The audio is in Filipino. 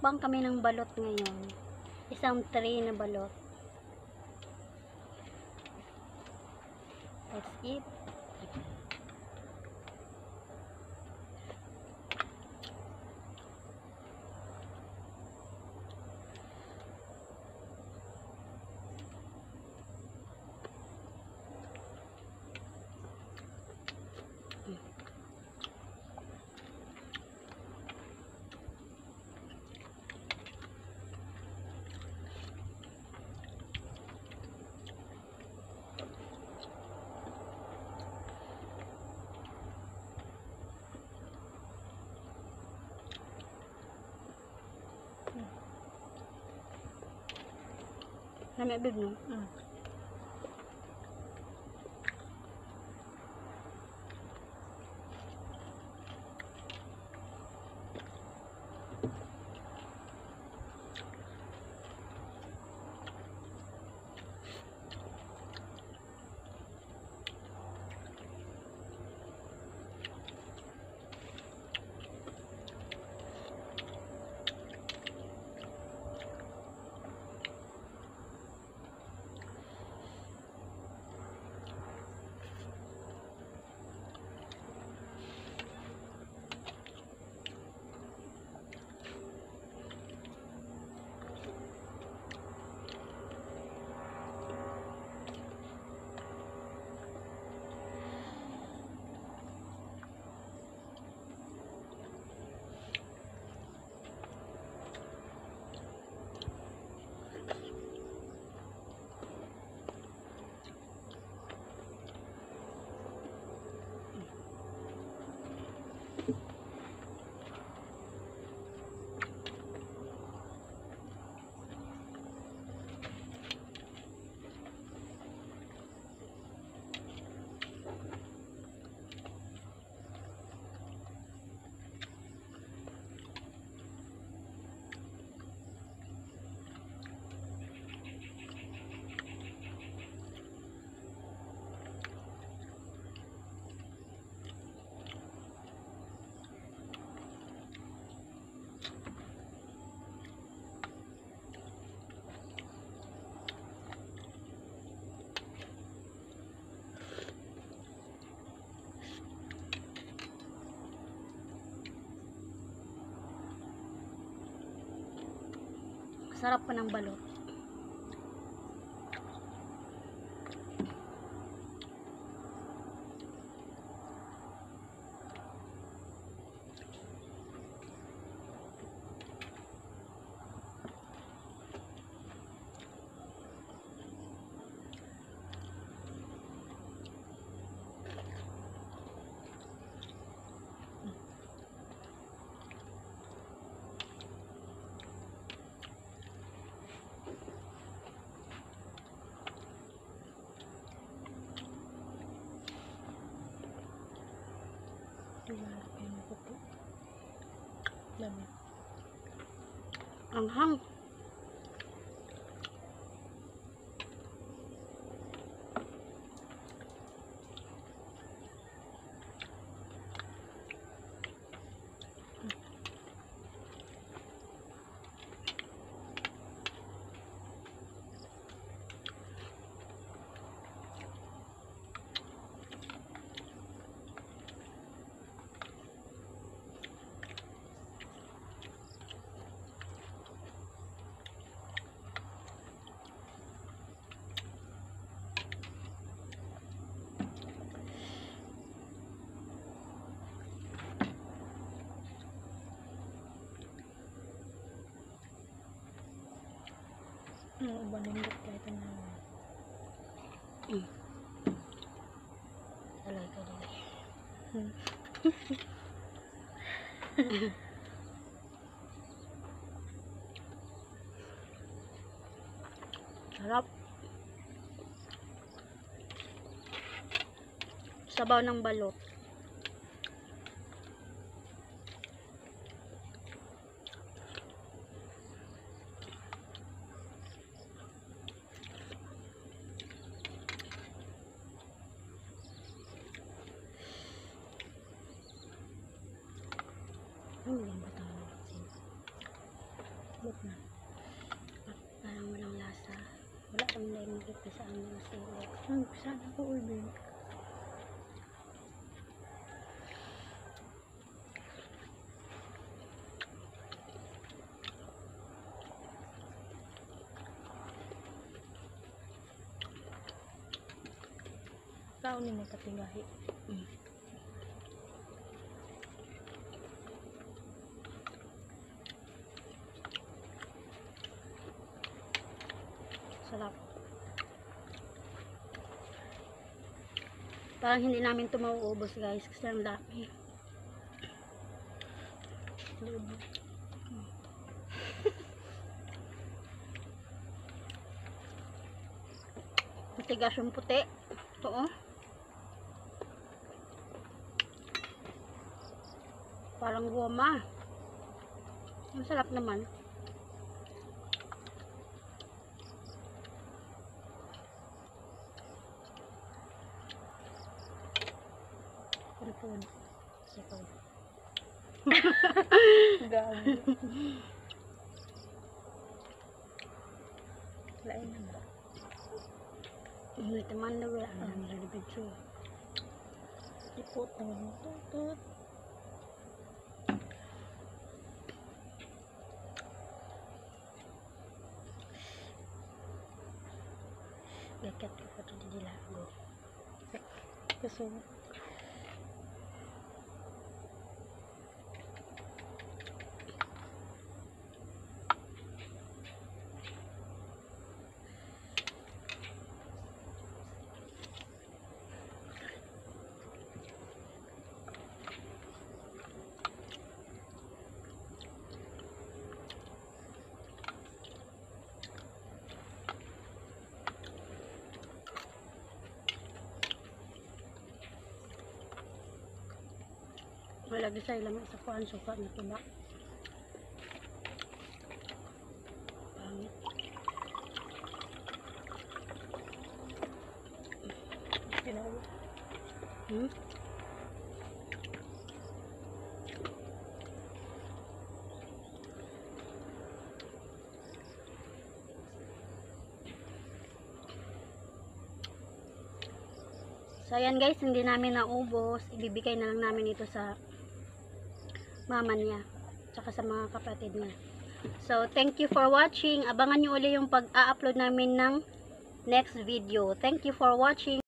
Magmukbang kami ng balot ngayon. Isang tray na balot. Let's eat. Lami big no? Sarap pa ng balot. Anghang. Balindot kahit na alay ka dali. Sarap. Sabaw ng balot. Ang lambot ang asin. Itlog na. Parang walang lasa. Wala kang nakikita sa amin sili. Sana ko ulit. Kaon ni may katingahi. Sarap. Parang hindi namin ito mauubos guys kasi ang dami. Matigas yung puti. Ito oh. Parang goma. Ang sarap naman. Puripon. Sikaw. Gabi. Lain na ba? Hindi teman na wala. Ang lalibid siya. Ipot na mo. Tutut. Gakat ko pa ito dilago. Kaso wala sa ilang sa kuan suka na tuba. Pangit. tinawa. So ayan guys, hindi namin naubos. Ibibigay na lang namin ito sa mama niya tsaka sa mga kapatid niya. So thank you for watching. Abangan nyo ulit yung pag-a-upload namin ng next video. Thank you for watching.